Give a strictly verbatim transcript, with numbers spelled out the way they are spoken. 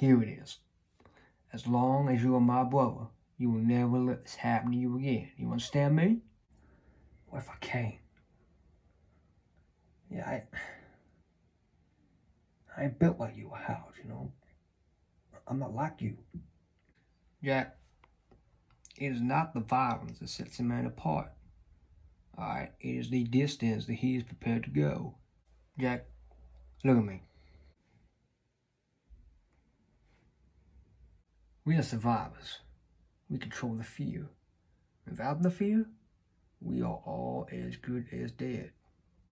Here it is. As long as you are my brother, you will never let this happen to you again. You understand me? What if I can't? Yeah, I... I ain't built like you, Howard, you know? I'm not like you. Jack, it is not the violence that sets a man apart. Alright, it is the distance that he is prepared to go. Jack, look at me. We are survivors. We control the fear. Without the fear, we are all as good as dead.